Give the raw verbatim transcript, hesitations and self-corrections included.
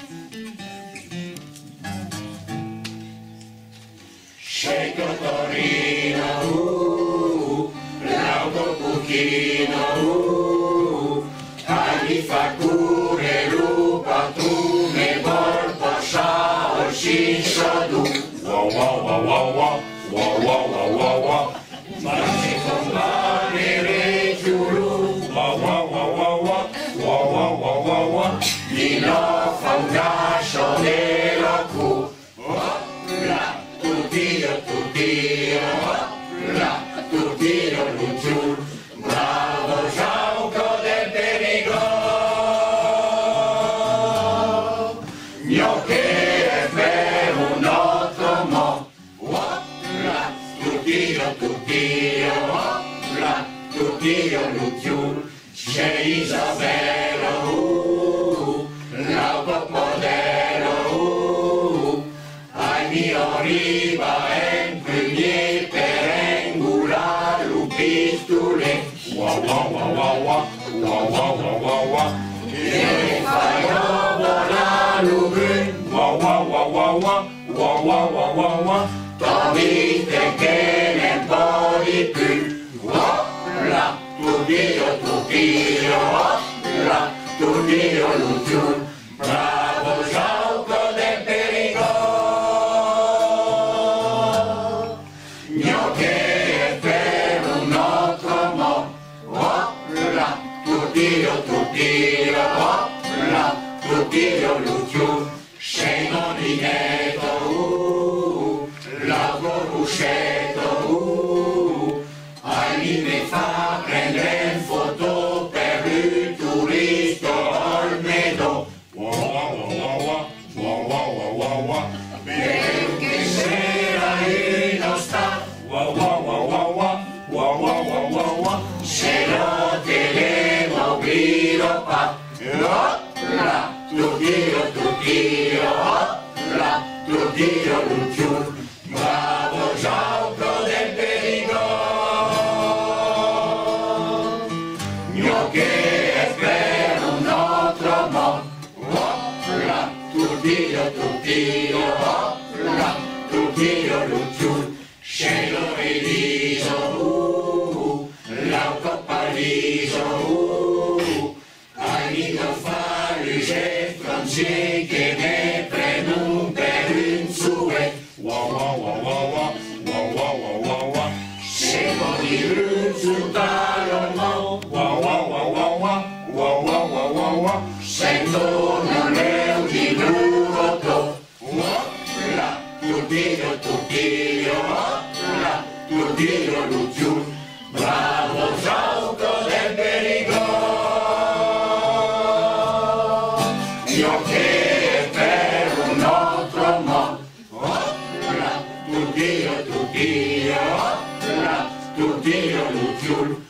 Scegli Torino, uh, l'autobuchino, uh, agli fa cure, lupa, tu, me volpo, ciao, sciscio, du. Wow, wow, wow, wow, wow, wow, wow, wow, wow, wow. Ma se compare reggiù, wow, wow, wow, wow, wow, wow, wow, wow, wow, wow. Di no fa un cascio nero cu. Tutino, tutino, là, tutino, giù, bravo Gianco del Perigò, gnocchi e per un otto mo, là, tutino, tutino, là, tutino, giù, c'è Isabella, uh, la popodero, uh, ai mio riva en premier per angular lu pistole. Wow, wow, wow, wow, wow, wow, wow, wow, wow, wow. E farò volare lu grün. Wow, wow, wow, wow, wow, wow, wow, wow, wow, wow. Dovete che ne po' di più. Là, tu Dio, tu Dio, là, tu Dio, lu giù. Bravo Gianco del Perigò. Gnocchi e per un altro mo, oh, là, tu Dio, tu Dio, oh, là, tu Dio, lu giù, sceno di netto, uh, la coruscetto, uh, ai mi fa prendere in foto per il turisto Olmedo. Wow, wow, wow, wow, wow, wow, wow, wow, wow. Perché sera io non sta. Wow, wow, wow, wow, wow, wow, wow, wow, wow, wow. Se no te le mobillo pa. Oh, là, tu Dio, tu Dio, oh, là, tu Dio, lu giù. Bravo Gianco del Perigò. Gnocchi e per un altro mo. Oh, là, tu Dio, tu Dio, oh, là, tu Dio, lu giù. Cielo e riso, uh, l'auto pariso, uh, ai non fa luce francese che ne prendono per un souhait. Wow, wow, wow, wow, wow, wow, wow, wow, wow. Siamo di risultato, no? Wow, wow, wow, wow, wow, wow, wow, wow, wow, wow. Sento non è un di loro, là, tu Dio, tu Dio, là, tu Dio, lu giù, bravo Gianco del Perigò. Gnocchi e per un altro mo, là, tu Dio, tu Dio, là, tu Dio, lu giù.